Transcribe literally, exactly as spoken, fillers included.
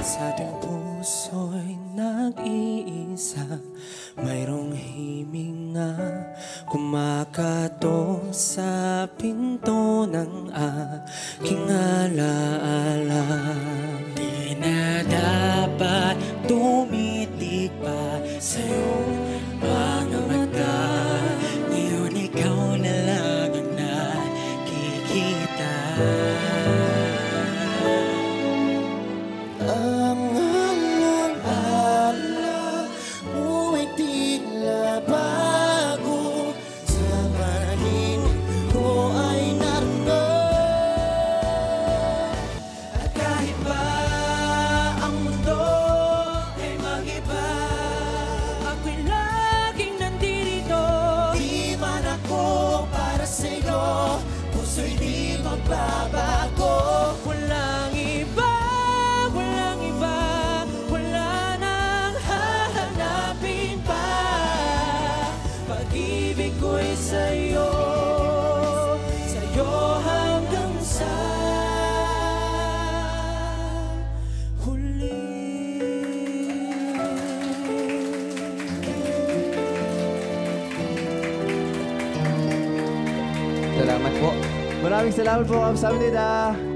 Sa ating puso'y nag-iisa, mayroong himinga kumakato sa pinto ng aking alaala. Di na dapat tumitig pa sa iyong mga mata, ngayon ikaw na lang ang nakikita. Ang alaala mo'y tila bago, sa panaginip ko ay narito. At kahit ba ang mundo ay mag-iba, ako'y laging nandito. Di man ako para sa'yo, puso'y di magbabago. Walang iba, walang iba, wala nang hahanapin pa. Pag-ibig ko'y sa'yo, sa'yo hanggang sa huli. Salamat po. Maraming salamat po, Kamsahamnida.